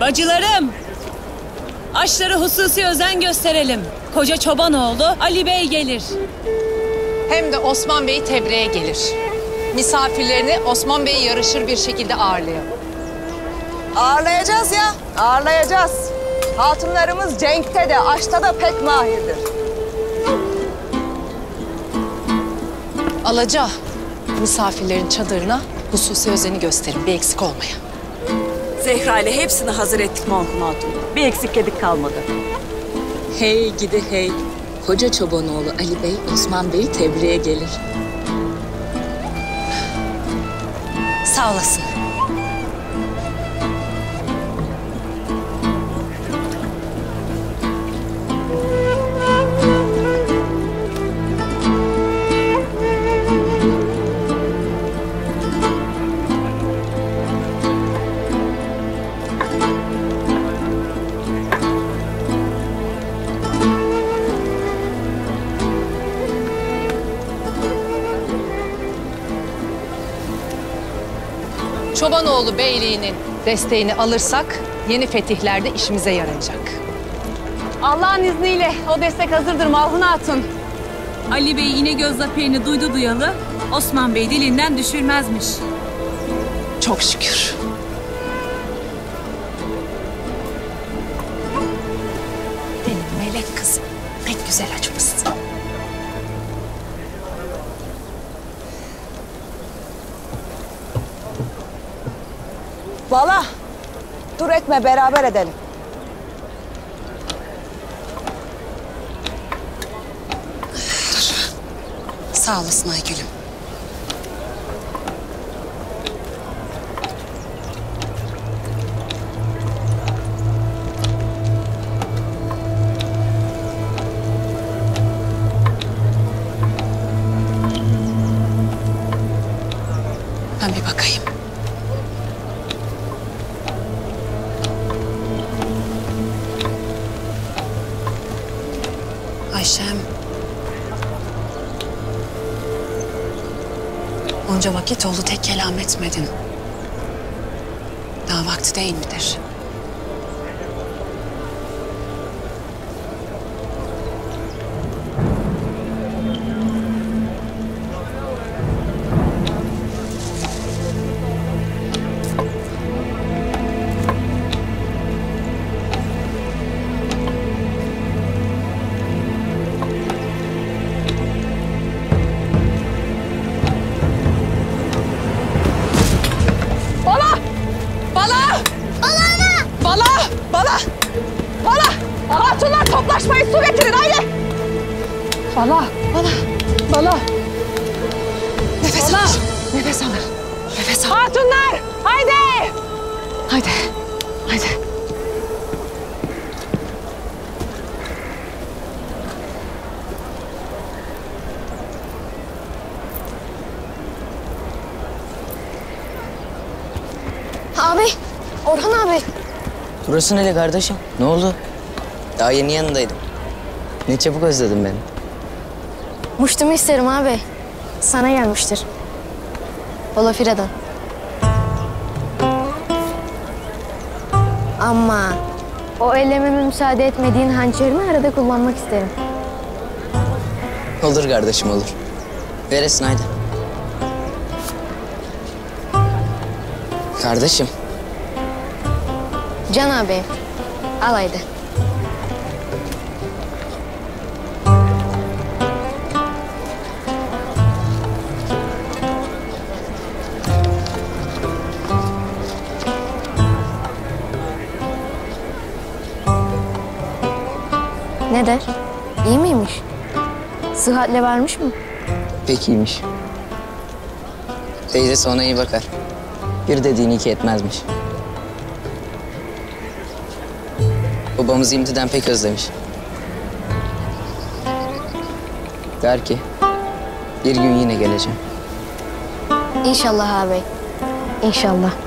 Bacılarım, aşlara hususi özen gösterelim. Koca çobanoğlu Ali Bey gelir. Hem de Osman Bey tebriğe gelir. Misafirlerini Osman Bey yarışır bir şekilde ağırlayalım. Ağırlayacağız ya, ağırlayacağız. Hatunlarımız cenkte de, aşta da pek mahirdir. Alaca, misafirlerin çadırına hususi özeni gösterin, bir eksik olmaya. Zehra ile hepsini hazır ettik Mahkun Hatun. Bir eksik gedik kalmadı. Hey gidi hey. Koca çobanoğlu Ali Bey, Osman Bey tebriğe gelir. Sağ olasın. Çobanoğlu Beyliği'nin desteğini alırsak yeni fetihlerde işimize yarayacak. Allah'ın izniyle o destek hazırdır Mahun Hatun. Ali Bey İnegöz zaferini duydu duyalı, Osman Bey dilinden düşürmezmiş. Çok şükür. Benim melek kızım, pek güzel açmışsın. Bala, dur etme beraber edelim. Sağ olasın Aygül'üm. Ben bir bakayım. Ayşem. Onca vakit oldu tek kelam etmedin. Daha vakti değil midir? Hatunlar toplaşmayı su getirin haydi. Bala. Nefes al. Nefes al. Nefes al. Hatunlar haydi. Haydi. Haydi. Abi, Orhan abi. Burası nereye kardeşim? Ne oldu? Daha yeni yanındaydım. Ne çabuk özledin beni. Muştumu isterim abi. Sana gelmiştir. Olafira'dan. Ama o ellememe müsaade etmediğin hançerini arada kullanmak isterim. Olur kardeşim olur. Veresin haydi. Kardeşim. Can abi, al haydi. Ne der? İyi miymiş? Sıhhatle varmış mı? Pek iyiymiş. Teyzesi ona iyi bakar. Bir dediğini iki etmezmiş. Babamızı imtiden pek özlemiş. Der ki, bir gün yine geleceğim. İnşallah abi. İnşallah.